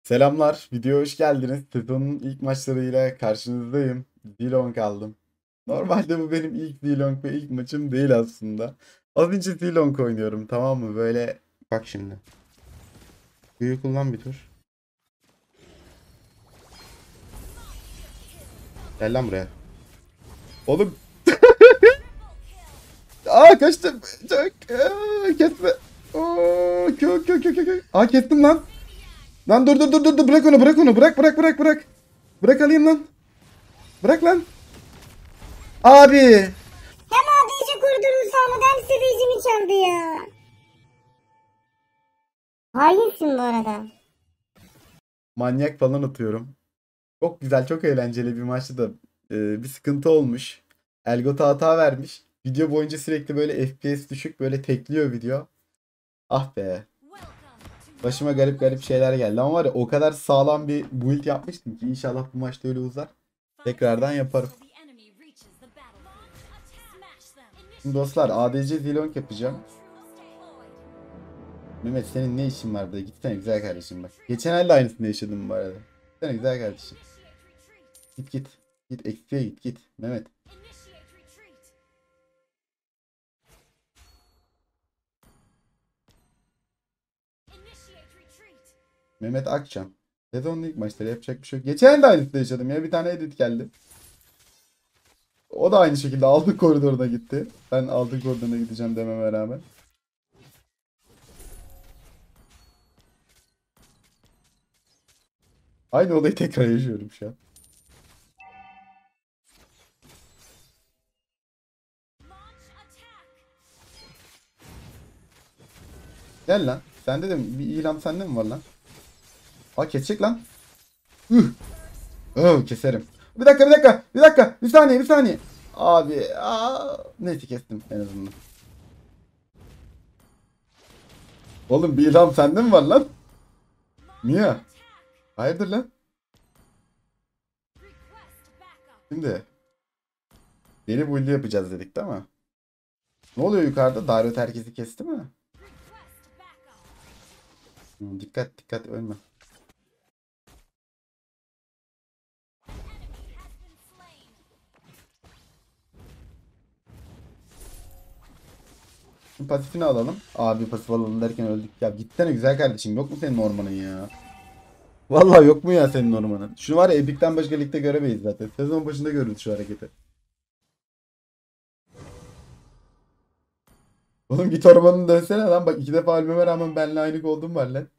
Selamlar, videoya hoş geldiniz. Sezonun ilk maçlarıyla karşınızdayım. Zilong aldım. Normalde bu benim ilk Zilong ve ilk maçım değil aslında. Az önce Zilong oynuyorum, tamam mı? Böyle bak şimdi. Büyü kullan bir tur. Gel lan buraya. Oğlum, kaçtım. Çok. Kesme. Kök kök kök kök. Kestim lan. Lan dur. Bırak onu, bırak onu. Bırak. Bırak alayım lan. Bırak lan. Abi. Hem ADC koridorunu sağladı hem seviyecimi çaldı ya. Hainsin bu arada. Manyak falan atıyorum. Çok güzel, çok eğlenceli bir maçtı da bir sıkıntı olmuş. Elgato hata vermiş. Video boyunca sürekli böyle FPS düşük böyle tekliyor video. Ah be. Başıma garip garip şeyler geldi ama var ya o kadar sağlam bir build yapmıştım ki inşallah bu maçta öyle uzar. Tekrardan yaparım. Şimdi dostlar ADC Zilong yapacağım. Mehmet senin ne işin var burada? Gitsene güzel kardeşim bak. Geçen elde aynısını yaşadım bu arada. Gitsene güzel kardeşim. Git. Git eksiye git. Mehmet. Mehmet Akçam. Sezonun ilk maçları yapacak bir şey yok. Geçen de aynısını yaşadım ya. Bir tane edit geldi. O da aynı şekilde altın koridoruna gitti. Ben altın koridoruna gideceğim dememe rağmen. Aynı olayı tekrar yaşıyorum şu an. Gel lan. Sende de mi? Bir ilan sende mi var lan? Kesecek lan. Üh. Keserim. Bir dakika. Bir saniye. Abi. Neyse kestim en azından. Oğlum bir ilham sende mi var lan? Mia. Hayırdır lan? Şimdi. Deli build yapacağız dedik değil mi? Ne oluyor yukarıda? Dairot herkesi kesti mi? Dikkat ölme. Şimdi pasifini alalım. Abi pasif alalım derken öldük. Ya gitsene güzel kardeşim. Yok mu senin ormanın ya? Vallahi yok mu ya senin ormanın? Şunu var ya Epic'ten başka ligde göremeyiz zaten. Sezon başında görürüz şu hareketi. Oğlum git ormanını dönsene lan. Bak iki defa ölmeme rağmen benimle aynı gold'um var lan.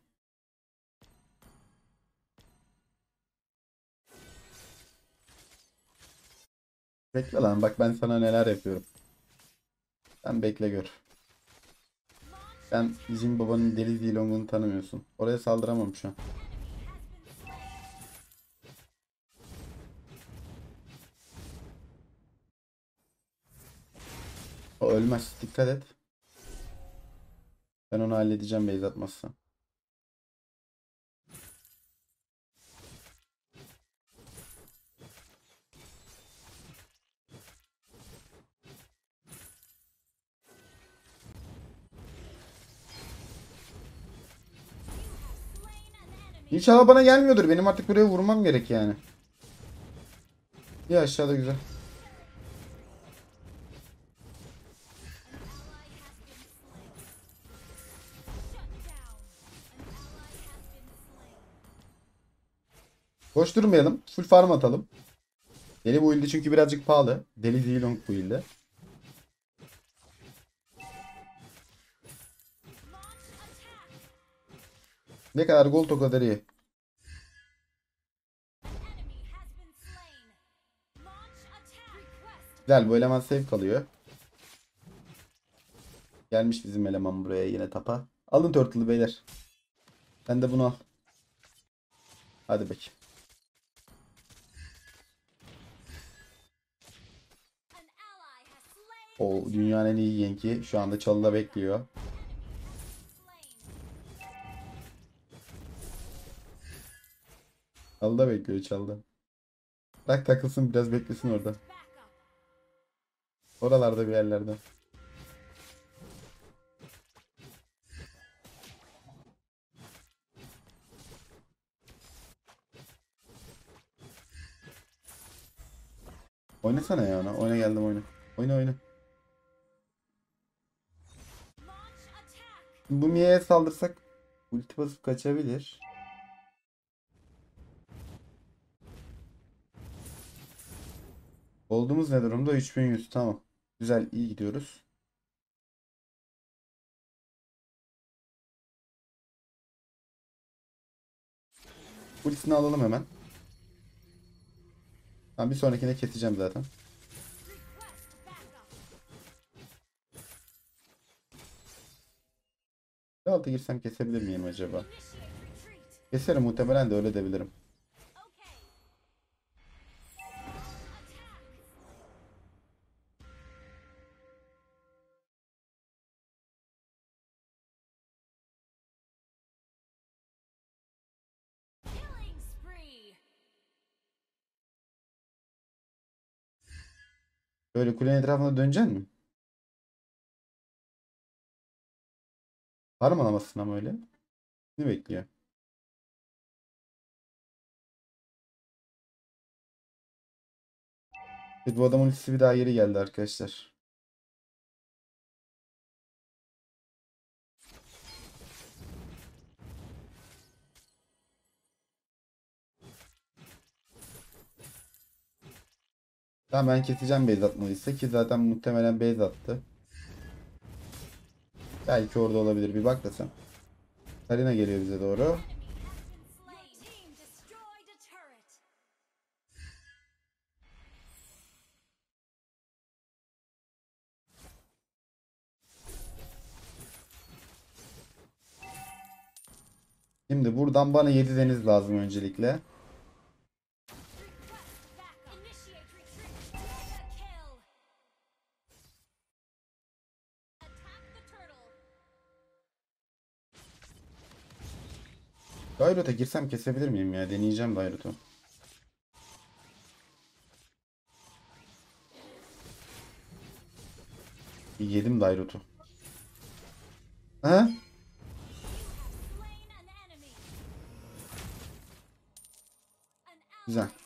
Bekle lan bak ben sana neler yapıyorum. Sen bekle gör. Sen bizim babanın deli Zilong'unu tanımıyorsun. Oraya saldıramam şu an. O ölmez. Dikkat et. Ben onu halledeceğim base atmazsa. İnşallah bana gelmiyordur. Benim artık buraya vurmam gerek yani. Ya aşağıda güzel. Boş durmayalım. Full farm atalım. Deli bu build'i çünkü birazcık pahalı. Deli Zilong bu build'i. Ne kadar gold o kadar iyi. Güzel bu eleman safe kalıyor. Gelmiş bizim eleman buraya yine tapa. Alın turtle'ı beyler. Sen de bunu al. Hadi bakayım. O dünyanın en iyi yenki şu anda çalıda bekliyor. Çalıda bekliyor çalıda. Bırak takılsın biraz beklesin orada. Oralarda bir yerlerde. Oynasana ya ona. Oyna geldim oyna. Oyna oyna. Bu Mia'ya saldırsak ulti basıp kaçabilir. Olduğumuz ne durumda? 3100. Tamam. Güzel, iyi gidiyoruz. Ultisini alalım hemen. Ben bir sonrakine keseceğim zaten. Bir altı girsem kesebilir miyim acaba? Keserim muhtemelen de öyle edebilirim. Böyle kulenin etrafında döneceksin mi? Harmanlamasın ama öyle. Ne bekliyor? Bu adamın ultisi bir daha geri geldi arkadaşlar. Tamam ben keseceğim base atmalıysa ki zaten muhtemelen base attı. Belki orada olabilir. Bir bak da sen. Karina geliyor bize doğru. Şimdi buradan bana 7 deniz lazım öncelikle. Dairot'a girsem kesebilir miyim ya? Deneyeceğim Dairot'u. Yedim Dairot'u. Ha? Güzel.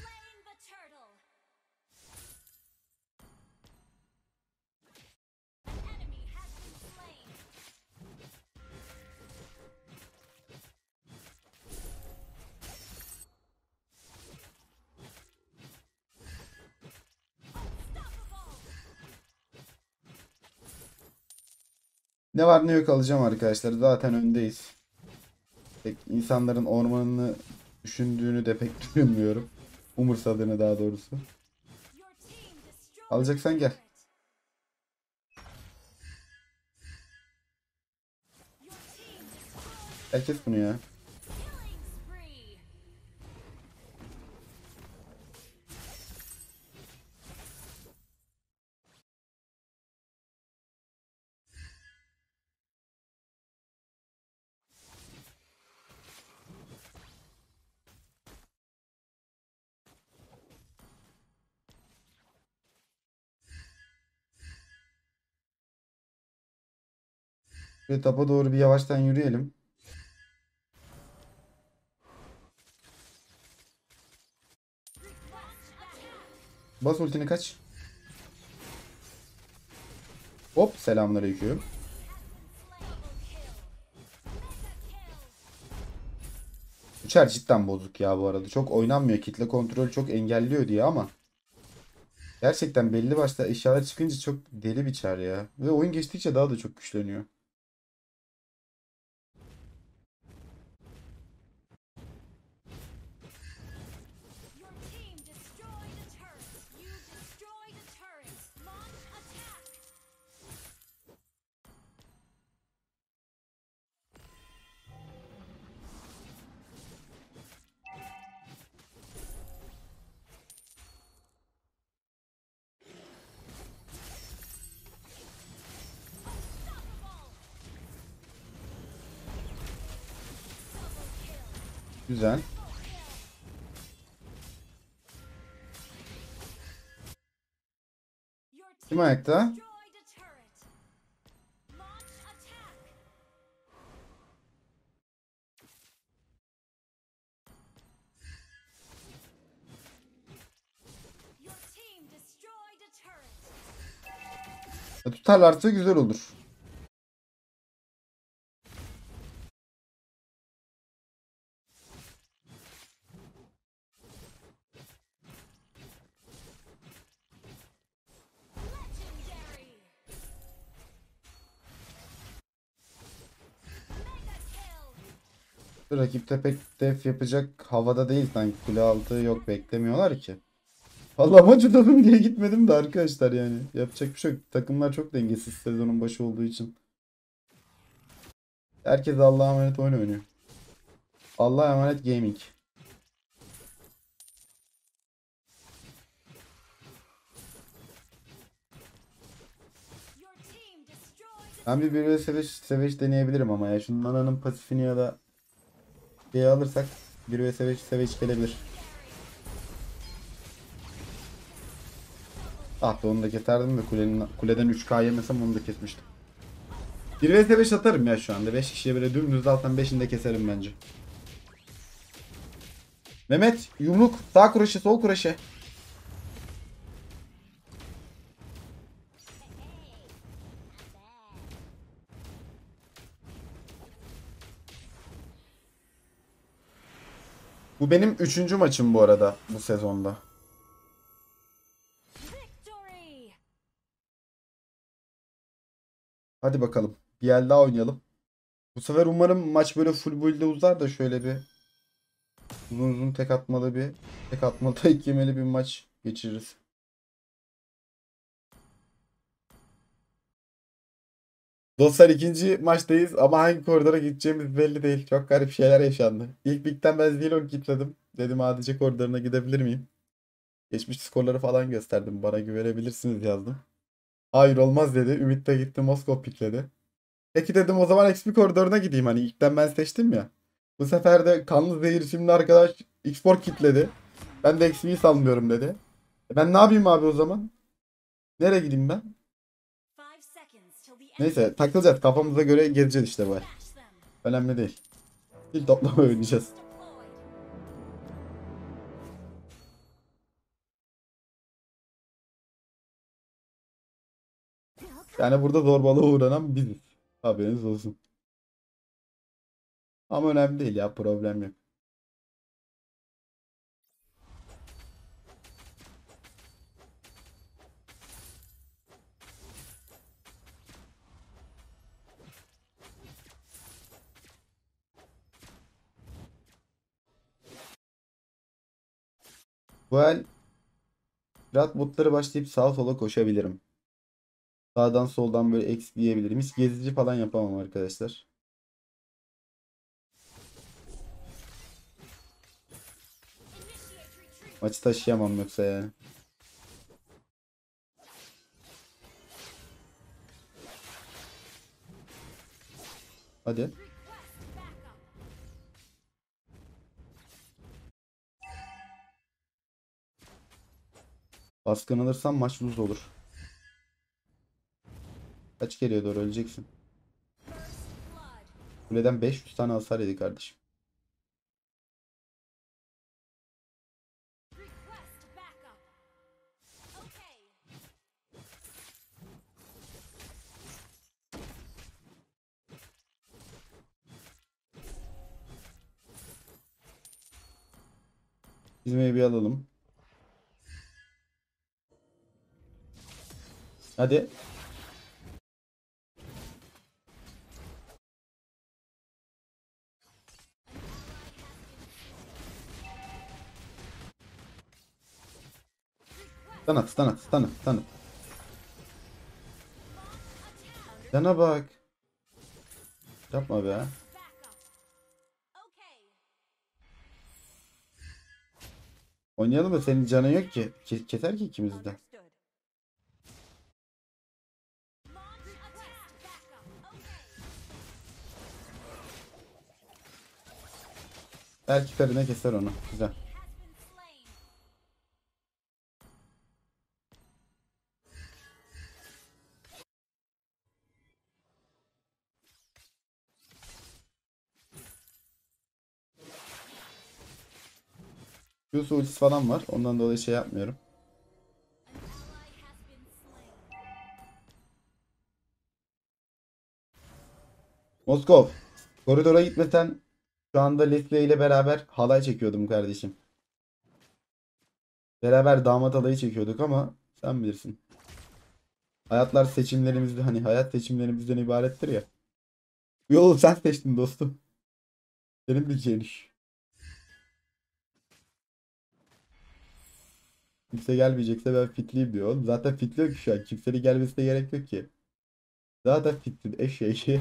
Ne var ne yok alacağım arkadaşlar. Zaten öndeyiz. Pek insanların ormanını düşündüğünü de pek düşünmüyorum. Umursadığını daha doğrusu. Alacaksan gel. Herkes bunu ya. Ve tapa doğru bir yavaştan yürüyelim. Bas ultini kaç. Hop selamünaleyküm. Uçar cidden bozuk ya bu arada. Çok oynanmıyor. Kitle kontrolü çok engelliyor diye ama. Gerçekten belli başta eşyalar çıkınca çok deli bir çar ya. Ve oyun geçtikçe daha da çok güçleniyor. Güzel. Kim ayakta? Tutarlarsa güzel olur. Rakipte pek def yapacak havada değil sanki. Kule altı yok, beklemiyorlar ki. Vallahi maçı tadım diye gitmedim de arkadaşlar yani. Yapacak bir şey yok. Takımlar çok dengesiz sezonun başı olduğu için. Herkes Allah'a emanet oyun oynuyor. Allah'a emanet gaming. Ben bir 1 Savage deneyebilirim ama ya. Şunun ananın pasifini ya da şeyi alırsak 1 Savage gelebilir. Ah da onu da keserdim de kuleden 3K yemesem onu da kesmiştim. 1 atarım ya şu anda. 5 kişiye böyle dümdüz alsam 5'ini de keserim bence. Mehmet yumruk sağ kroşe sol kroşe. Bu benim 3. maçım bu arada bu sezonda. Hadi bakalım. Bir el daha oynayalım. Bu sefer umarım maç böyle full build'de uzar da şöyle bir uzun uzun tek atmalı tek yemeli bir maç geçiririz. Dostlar ikinci maçtayız ama hangi koridora gideceğimiz belli değil. Çok garip şeyler yaşandı. İlk ligden ben Zilong kilitledim. Dedim ADC koridoruna gidebilir miyim? Geçmiş skorları falan gösterdim. Bana güvenebilirsiniz yazdım. Hayır olmaz dedi. Ümit de gitti Moskov pikledi. Peki dedim o zaman XP koridoruna gideyim. Hani ilkten ben seçtim ya. Bu sefer de kanlı zehir isimli arkadaş X-Port kitledi. Ben de XP'yi salmıyorum dedi. Ben ne yapayım abi o zaman? Nereye gideyim ben? Neyse takılacağız. Kafamıza göre gezeceğiz işte bu. Önemli değil. Dil toplama oynayacağız. Yani burada zorbalığa uğranan biziz. Haberiniz olsun. Ama önemli değil ya, problem yok. Bu el rahat botları başlayıp sağa sola koşabilirim. Sağdan soldan böyle ekleyebilirim. Hiç gezici falan yapamam arkadaşlar. Maçı taşıyamam yoksa yani. Hadi. Baskın alırsam maç lose olur. Kaç geriye doğru öleceksin. Kuleden 500 tane hasar yedi kardeşim. Çizmeyi bir alalım. Hadi. Stun at, stun at, stun at, stun at. Cana bak. Yapma be. Oynayalım da senin canın yok ki. Keser ki ikimizi de. Belki karına keser onu. Güzel. Q'su ultisi falan var. Ondan dolayı şey yapmıyorum. Moskov. Koridora gitmesen şu anda Leslie ile beraber halay çekiyordum kardeşim. Beraber damat halayı çekiyorduk ama sen bilirsin. Hayatlar seçimlerimizde hani hayat seçimlerimizden ibarettir ya. Bu yolu sen seçtin dostum. Senin bileceğin iş. Kimse gelmeyecekse ben fitliyim diyor oğlum. Zaten fitliyor ki şu an. Kimsenin gelmesine gerek yok ki. Zaten fitli. Eşeği.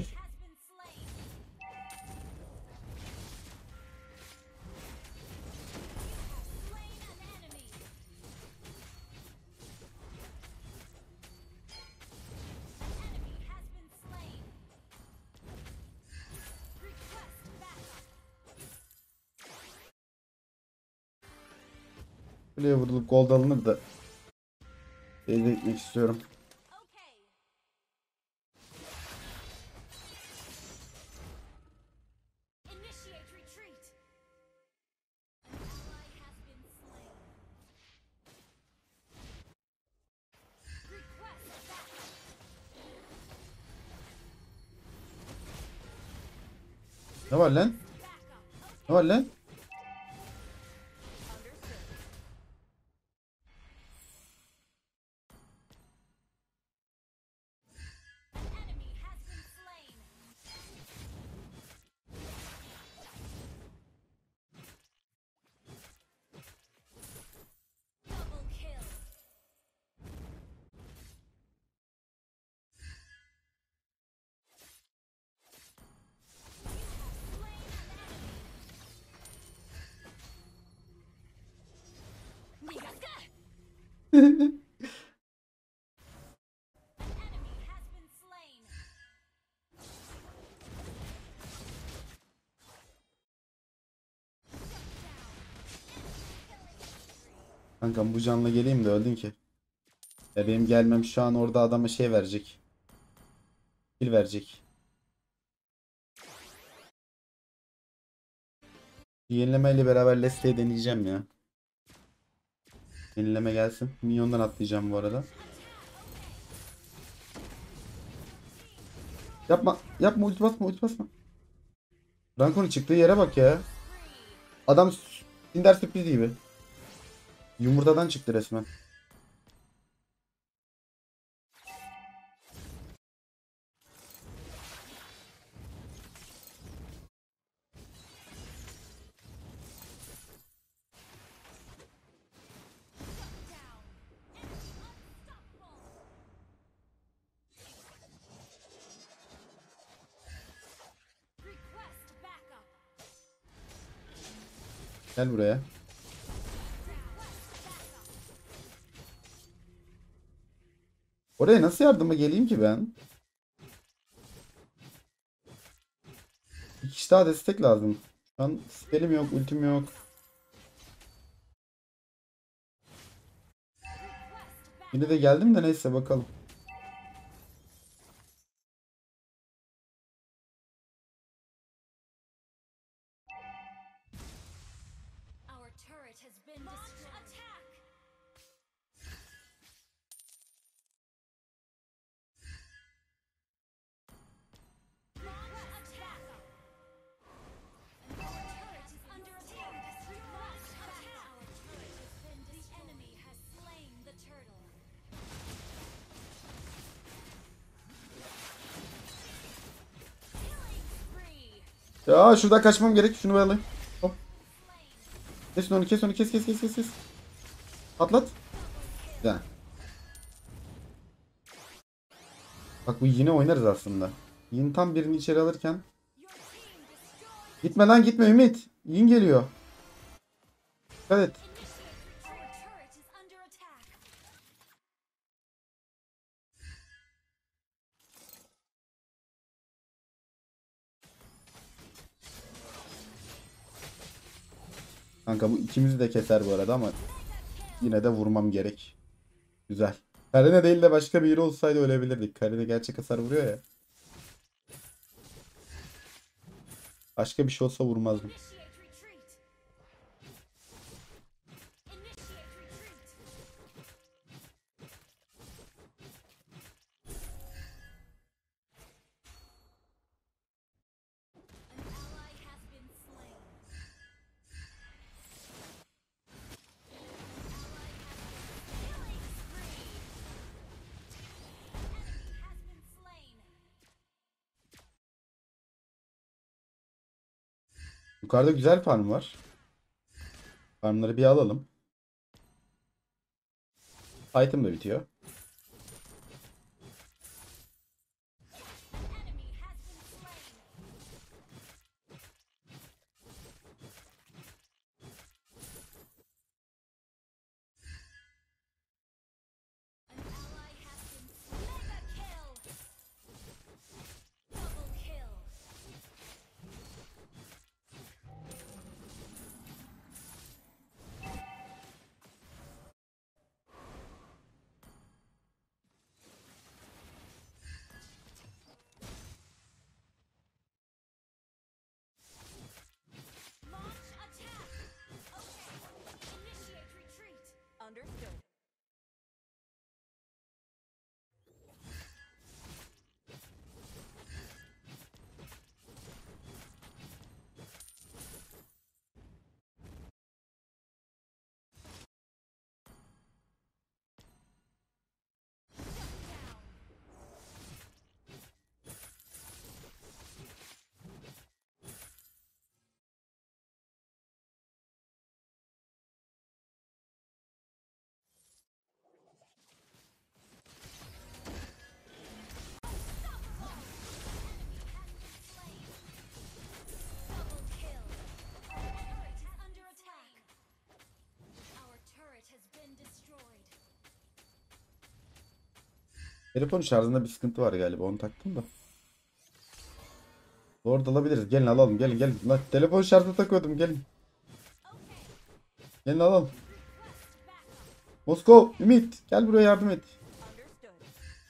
Buraya vurulup gold alınır da. Elde gitmek istiyorum. Ne var lan? Ne var lan? Kankam bu canla geleyim de öldün ki. Ya benim gelmem şu an orada adama şey verecek. Kill verecek. Yenilemeyle beraber Leslie'yi deneyeceğim ya. Yenileme gelsin. Minyondan atlayacağım bu arada. Yapma. Yapma, ulti basma, ulti basma. Rankon'un çıktığı yere bak ya. Adam Kinder sürpriz gibi. Yumurtadan çıktı resmen. Gel buraya. Oraya nasıl yardıma geleyim ki ben? Bir kişi daha destek lazım. Şu an spellim yok, ultim yok. Yine de geldim de neyse bakalım. Ya şuradan kaçmam gerek. Şunu bir alayım. Hop. Kes onu, kes onu, kes kes kes kes kes. Patlat. Güzel. Bak bu yine oynarız aslında. Yin tam birini içeri alırken. Gitme lan, gitme Ümit. Yin geliyor. Dikkat et. Kanka bu ikimizi de keser bu arada ama yine de vurmam gerek. Güzel. Karine değil de başka biri olsaydı ölebilirdik. Karine gerçek hasar vuruyor ya. Başka bir şey olsa vurmazdım. Yukarıda güzel farm var. Farmları bir alalım. Item da bitiyor. Understood. Telefon şarjında bir sıkıntı var galiba. Onu taktım da. Orada alabiliriz. Gelin alalım. Gelin gelin. Lan telefon şarjına takıyordum. Gelin. Gelin alalım. Moskov, Ümit. Gel buraya yardım et. Understood.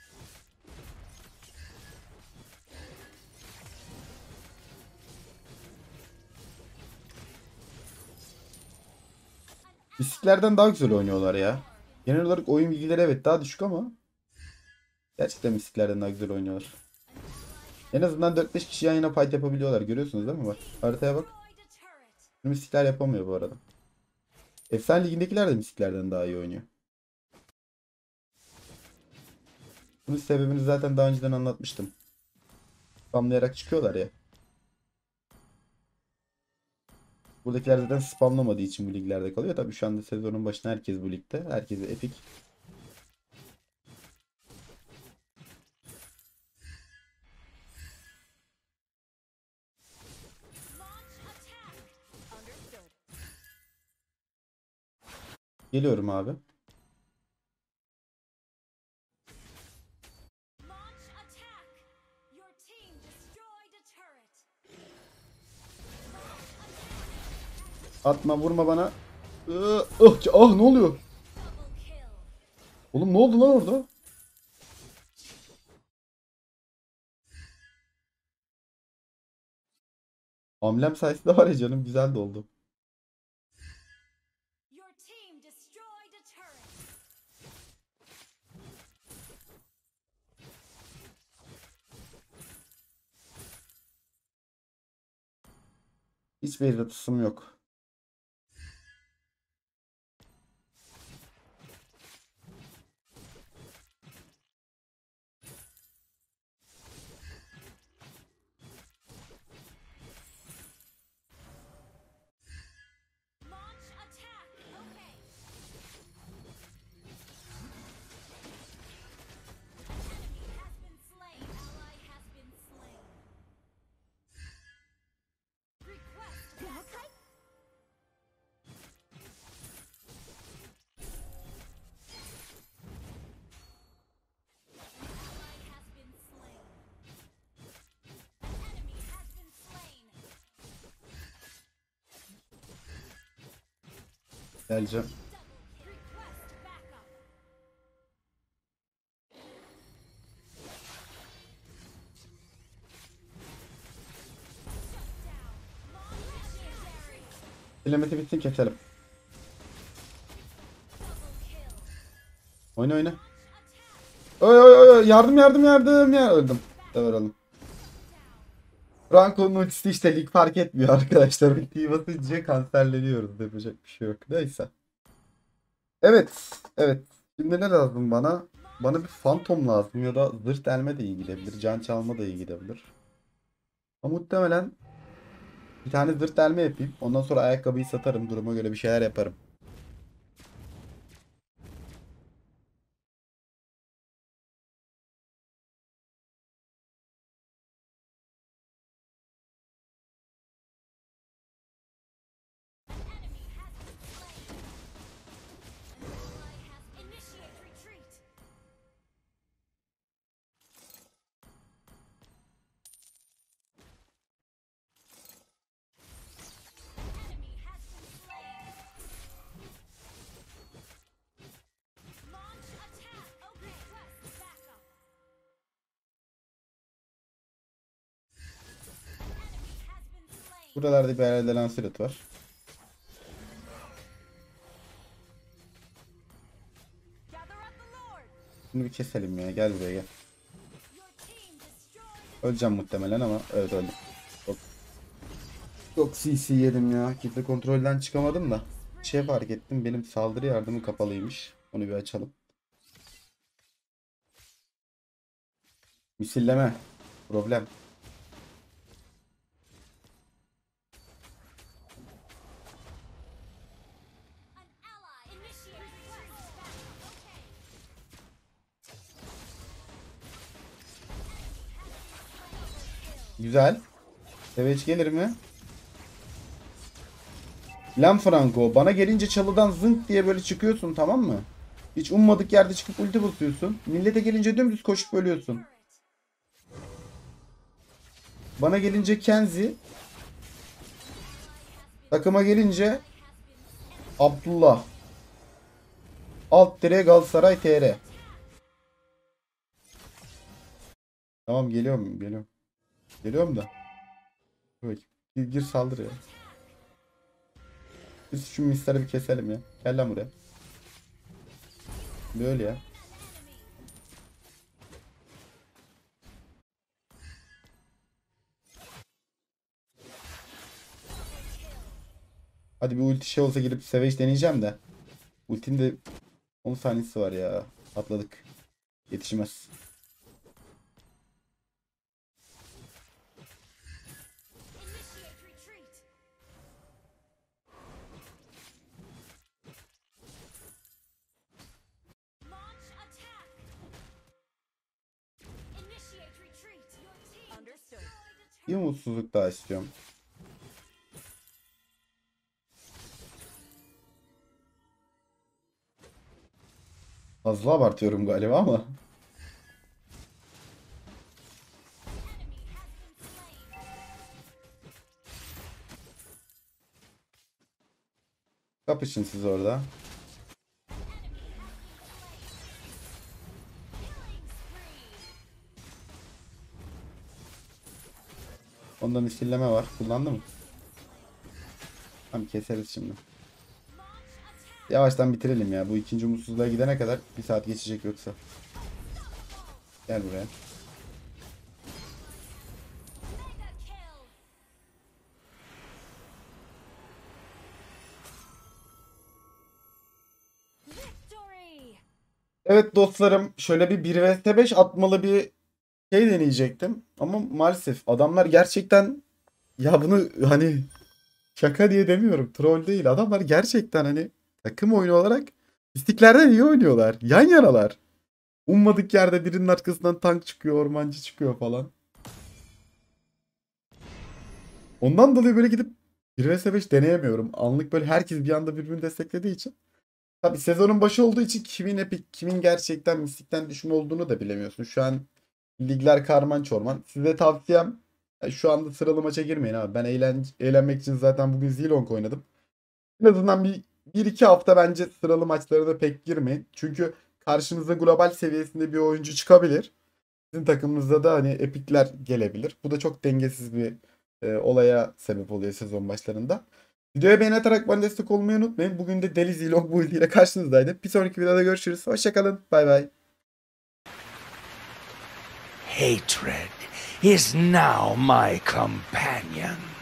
Bisiklerden daha güzel oynuyorlar ya. Genel olarak oyun bilgileri evet daha düşük ama gerçekten bisiklerden daha güzel oynuyorlar. En azından 4-5 kişi yan yana fight yapabiliyorlar. Görüyorsunuz değil mi? Bak. Haritaya bak. Misikler yapamıyor bu arada. Efsane ligindekiler de misiklerden daha iyi oynuyor. Bunun sebebini zaten daha önceden anlatmıştım. Spamlayarak çıkıyorlar ya. Buradakiler zaten spamlamadığı için bu liglerde kalıyor. Tabii şu anda sezonun başında herkes bu ligde. Herkes epik. Understood. Geliyorum abi. Launch attack. Your team destroyed a turret. Atma vurma bana. Ah ne oluyor? Double kill. Oğlum ne oldu lan orada? Hamlem sayesinde var ya canım güzel de oldu. Your team destroyed a turret. Hiçbir yaratıcısım yok. Launch attack. Okay. Enemy has been slain. Ally has been slain. Request backup. Ally has been slain. Enemy has been slain. Geleceğim. Request backup. Shut down. Legendary. Kilometre bitsin keselim. Double kill. Oyna oyna. Oy oy oy oy. Yardım yardım yardım ya öldüm. Sever oğlum. Franco'nun ultisi işte lig fark etmiyor arkadaşlar. Ultiyi basınca kanserleniyoruz. Yapacak bir şey yok. Neyse. Evet. Evet. Şimdi ne lazım bana? Bana bir Phantom lazım ya da zırh delme de iyi gidebilir. Can çalma da iyi gidebilir. Ama muhtemelen Bir tane zırt delme yapayım. Ondan sonra ayakkabıyı satarım. Duruma göre bir şeyler yaparım. Enemy has been slain. An ally has initiate retreat. Enemy has been slain. Launch attack. Okay, request backup. Enemy has been slain. Buralarda bir herhalde Lancelot var. Gather up the Lord. Bunu bir keselim ya. Gel buraya gel. Your team destroyed. Öleceğim muhtemelen ama evet öldüm. Çok CC yedim ya. Kitle kontrolden çıkamadım da. Şey fark ettim. Benim saldırı yardımı kapalıymış. Onu bir açalım. Misilleme. Problem. An ally initiate request backup. Okay. Güzel. Seveç gelir mi? Lan Franco, bana gelince çalıdan zınk diye böyle çıkıyorsun, tamam mı? Hiç ummadık yerde çıkıp ulti basıyorsun. Millete gelince dümdüz koşup ölüyorsun. Bana gelince Kenzi. Takıma gelince Abdullah. Alt dire Galatasaray TR. Tamam, geliyorum. Geliyorum da. Dur, gir saldır ya. Biz şu misleri bir keselim ya. Gel lan buraya. Böyle ya. Hadi bir ulti şey olsa girip Savage deneyeceğim de. Ultinin de 10 saniyesi var ya. Atladık. Yetişmez. Initiate retreat. Launch attack. Initiate retreat. Your team Understood. destroyed a Bir umutsuzluk daha istiyorum. Fazla abartıyorum galiba ama. enemy has been slain. Kapışın siz orada. Killing spree. Onda misilleme var. Kullandı mı? Tamam, keseriz şimdi. Yavaştan bitirelim ya. Bu ikinci umutsuzluğa gidene kadar bir saat geçecek yoksa. Gel buraya. Mega kill. Victory. Evet dostlarım, şöyle bir 1 vs 5 atmalı bir şey deneyecektim. Ama maalesef adamlar gerçekten, ya bunu hani şaka diye demiyorum. Troll değil. Adamlar gerçekten hani takım oyunu olarak istiklerden iyi oynuyorlar. Yan yanalar. Ummadık yerde birinin arkasından tank çıkıyor, ormancı çıkıyor falan. Ondan dolayı böyle gidip 1 vs 5 deneyemiyorum. Anlık böyle herkes bir anda birbirini desteklediği için. Tabii sezonun başı olduğu için kimin epic, kimin gerçekten mistikten düşme olduğunu da bilemiyorsun. Şu an ligler karman çorman. Size tavsiyem, şu anda sıralı maça girmeyin abi. Ben eğlenmek için zaten bugün Zilong oynadım. En azından bir iki hafta bence sıralı maçlarına pek girmeyin. Çünkü karşınıza global seviyesinde bir oyuncu çıkabilir. Sizin takımınızda da hani epikler gelebilir. Bu da çok dengesiz bir olaya sebep oluyor sezon başlarında. Videoya beğeni atarak bana destek olmayı unutmayın. Bugün de Deli Zilong build ile karşınızdaydım. Bir sonraki videoda görüşürüz. Hoşçakalın. Bay bay. Hatred is now my companion.